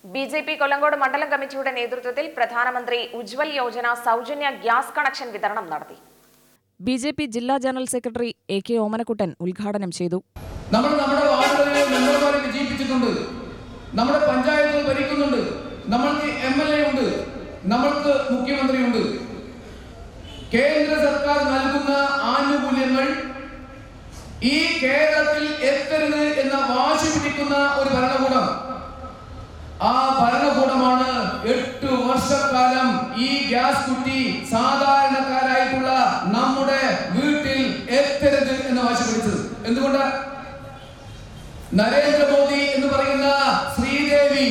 BJP. Kollengode മണ്ഡലം കമ്മിറ്റിയുടെ നേതൃത്വത്തിൽ പ്രധാനമന്ത്രി ഉജ്വൽ യോജന സൗജന്യ ഗ്യാസ് കണക്ഷൻ വിതരണം നടത്തി. ബി.ജെ.പി. ജില്ലാ ജനറൽ സെക്രട്ടറി എ.കെ. ഓമനക്കുട്ടൻ ഉദ്ഘാടനം ചെയ്തു. നമ്മുടെ വാർഡുകളിൽ മെമ്പർമാരെ വിജയിപ്പിച്ചിട്ടുണ്ട്, നമ്മുടെ പഞ്ചായത്തുകൾ ഭരിക്കുന്നുണ്ട്, നമ്മൾക്ക് MLA ഉണ്ട്, നമ്മൾക്ക് മുഖ്യമന്ത്രിയുണ്ട്. കേന്ദ്ര സർക്കാർ നൽകുന്ന ആനുകൂല്യങ്ങൾ ഈ കേരളത്തിൽ എത്തരുത് എന്ന വാശി പിടിക്കുന്ന ഒരു ഭരണകൂടം. ആ ഭരണകൂടമാണ് 8 വർഷക്കാലം ഈ ഗ്യാസ് കുറ്റി സാധാരണക്കാരായിട്ടുള്ള നമ്മുടെ വീട്ടിൽ എത്തരുത് എന്ന് വാശി പിടിച്ചത്. എന്തുകൊണ്ട്? നരേന്ദ്രമോദി എന്ന് പറയുന്ന ശ്രീദേവി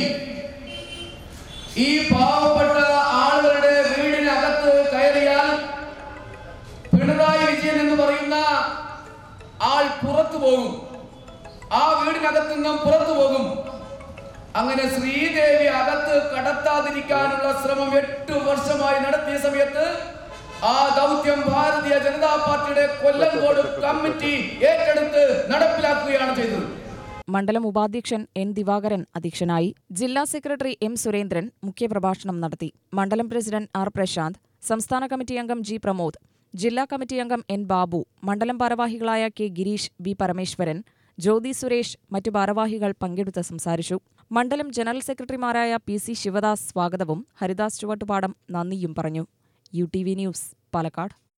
ഈ പാവപ്പെട്ട ആളുകളുടെ വീടിനകത്ത് കയറിയാൽ പിണറായി വിജയൻ എന്ന് പറയുന്ന ആൾ പുറത്തു പോകും, ആ വീടിനകത്ത് നിന്നും പുറത്തു പോകും. അങ്ങനെ ശ്രീദേവി അകത്ത് കടത്താതിരിക്കാനുള്ള ശ്രമം 8 വർഷമായി നടത്തിയ സമയത്ത് ആ ദൗത്യം ഭാരതീയ ജനതാ പാർട്ടിയുടെ കൊല്ലങ്കോട് കമ്മിറ്റി ഏറ്റെടുത്ത് നടപ്പിലാക്കുകയാണ് ചെയ്തത്. മണ്ഡലം ഉപാധ്യക്ഷൻ എൻ ദിവാകരൻ അധ്യക്ഷനായി. ജില്ലാ സെക്രട്ടറി എം സുരേന്ദ്രൻ മുഖ്യപ്രഭാഷണം നടത്തി. മണ്ഡലം പ്രസിഡന്റ് ആർ പ്രശാന്ത്, സംസ്ഥാന കമ്മിറ്റി അംഗം ജി പ്രമോദ്, ജില്ലാ കമ്മിറ്റി അംഗം എൻ ബാബു, മണ്ഡലം ഭാരവാഹികളായ കെ ഗിരീഷ്, ബി പരമേശ്വരൻ, ജ്യോതി സുരേഷ്, മറ്റു ഭാരവാഹികൾ പങ്കെടുത്ത് സംസാരിച്ചു. മണ്ഡലം ജനറൽ സെക്രട്ടറിമാരായ PC ശിവദാസ് സ്വാഗതവും ഹരിദാസ് ചുവട്ടുപാടം നന്ദിയും പറഞ്ഞു. UTV news, Palakkad.